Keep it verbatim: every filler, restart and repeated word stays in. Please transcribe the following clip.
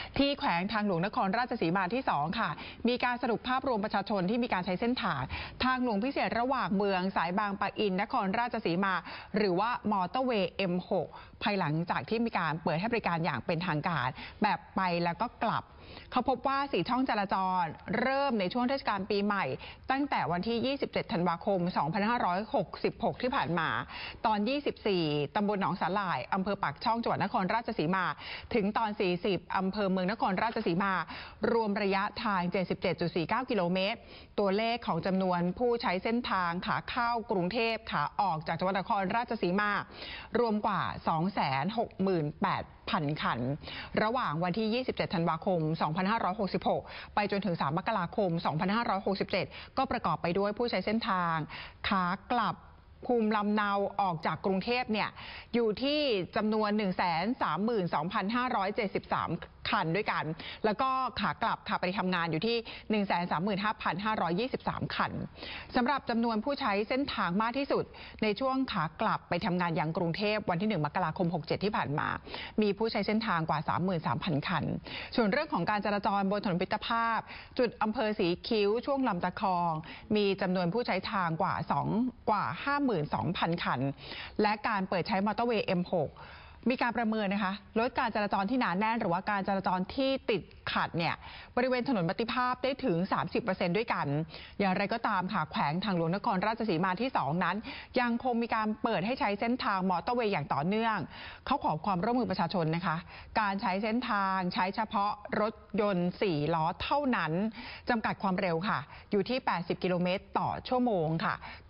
ที่แขวงทางหลวงนครราชสีมาที่สองค่ะมีการสรุปภาพรวมประชาชนที่มีการใช้เส้นทางทางหลวงพิเศษระหว่างเมืองสายบางปะอินนครราชสีมาหรือว่ามอเตอร์เวย์ เอ็ม หก ภายหลังจากที่มีการเปิดให้บริการอย่างเป็นทางการแบบไปแล้วก็กลับเขาพบว่าสี่ช่องจราจรเริ่มในช่วงเทศกาลปีใหม่ตั้งแต่วันที่ยี่สิบเจ็ดธันวาคมสองพันห้าร้อยหกสิบหกที่ผ่านมาตอนยี่สิบสี่ตำบลหนองสาหร่ายอำเภอปากช่องจังหวัดนครราชสีมาถึงตอนสี่สิบอำเภอเมืองนครราชสีมารวมระยะทาง เจ็ดสิบเจ็ดจุดสี่เก้า กิโลเมตรตัวเลขของจำนวนผู้ใช้เส้นทางขาเข้ากรุงเทพขาออกจากจังหวัดนครราชสีมารวมกว่า สองแสนหกหมื่นแปดพัน คันระหว่างวันที่ยี่สิบเจ็ดธันวาคมสองพันห้าร้อยหกสิบหกไปจนถึงสามมกราคมสองพันห้าร้อยหกสิบเจ็ดก็ประกอบไปด้วยผู้ใช้เส้นทางขากลับภูมิลำเนาออกจากกรุงเทพเนี่ยอยู่ที่จำนวน หนึ่งแสนสามหมื่นสองพันห้าร้อยเจ็ดสิบสาม คันด้วยกันแล้วก็ขากลับค่ะไปทำงานอยู่ที่ หนึ่งแสนสามหมื่นห้าพันห้าร้อยยี่สิบสาม คันสำหรับจำนวนผู้ใช้เส้นทางมากที่สุดในช่วงขากลับไปทำงานยังกรุงเทพวันที่หนึ่งมกราคมหกเจ็ดที่ผ่านมามีผู้ใช้เส้นทางกว่า สามหมื่นสามพัน คันส่วนเรื่องของการจราจรบนถนนมิตรภาพจุดอำเภอสีคิ้วช่วงลำตะคองมีจำนวนผู้ใช้ทางกว่า2กว่า ห้าหมื่นสองพัน คันและการเปิดใช้มอเตอร์เวย์ เอ็ม หกมีการประเมินนะคะลดการจราจรที่หนาแน่นหรือว่าการจราจรที่ติดขัดเนี่ยบริเวณถนนมิตรภาพได้ถึง สามสิบเปอร์เซ็นต์ ด้วยกันอย่างไรก็ตามค่ะแขวงทางหลวงนครราชสีมาที่สองนั้นยังคงมีการเปิดให้ใช้เส้นทางมอเตอร์เวย์อย่างต่อเนื่องเขาขอความร่วมมือประชาชนนะคะการใช้เส้นทางใช้เฉพาะรถยนต์สี่ล้อเท่านั้นจำกัดความเร็วค่ะอยู่ที่แปดสิบกิโลเมตรต่อชั่วโมงค่ะ